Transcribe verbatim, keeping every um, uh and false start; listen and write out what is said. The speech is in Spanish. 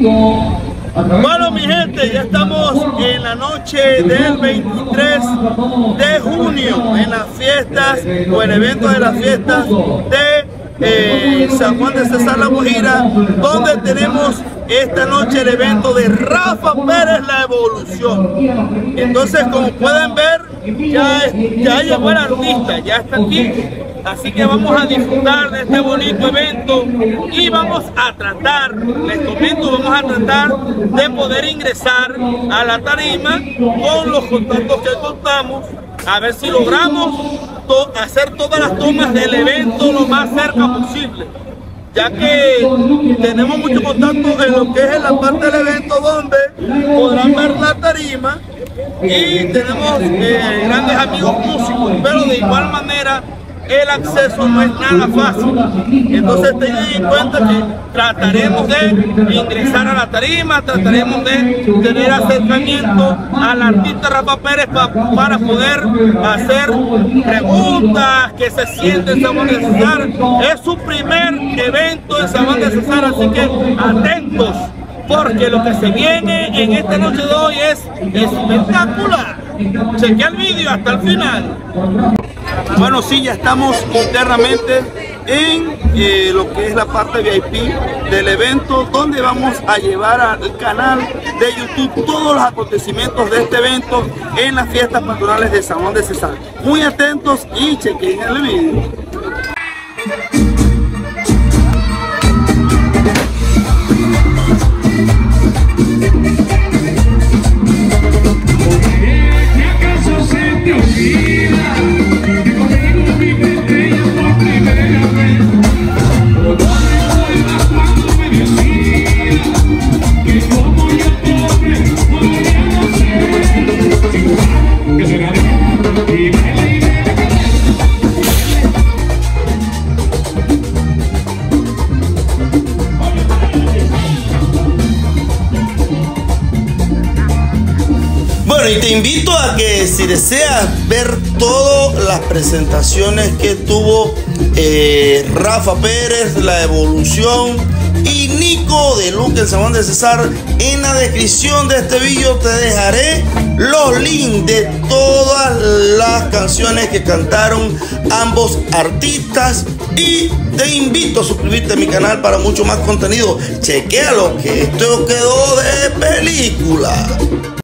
Bueno, mi gente, ya estamos en la noche del veintitrés de junio en las fiestas o el evento de las fiestas de eh, San Juan de Cesar La Guajira, donde tenemos esta noche el evento de Rafa Pérez La Evolución. Entonces, como pueden ver, ya, ya llegó el artista, ya está aquí. Así que vamos a disfrutar de este bonito evento y vamos a tratar, les comento, vamos a tratar de poder ingresar a la tarima con los contactos que contamos, a ver si logramos to hacer todas las tomas del evento lo más cerca posible, ya que tenemos mucho contacto en lo que es en la parte del evento donde podrán ver la tarima y tenemos eh, grandes amigos músicos, pero de igual manera el acceso no es nada fácil. Entonces tengan en cuenta que trataremos de ingresar a la tarima, trataremos de tener acercamiento al artista Rafa Pérez pa, para poder hacer preguntas, que se siente en San Juan de Cesar. Es su primer evento en San Juan de Cesar, así que atentos, porque lo que se viene en esta noche de hoy es espectacular. Chequea el vídeo hasta el final. Bueno, sí, ya estamos internamente en eh, lo que es la parte V I P del evento, donde vamos a llevar al canal de YouTube todos los acontecimientos de este evento en las fiestas patronales de San Juan de Cesar. Muy atentos y chequen el vídeo. Bueno, y te invito a que si deseas ver todas las presentaciones que tuvo eh, Rafa Pérez, La Evolución y Nico de Luque en San Juan de Cesar, en la descripción de este vídeo te dejaré los links de todas las canciones que cantaron ambos artistas y te invito a suscribirte a mi canal para mucho más contenido. Chequéalo, que esto quedó de película.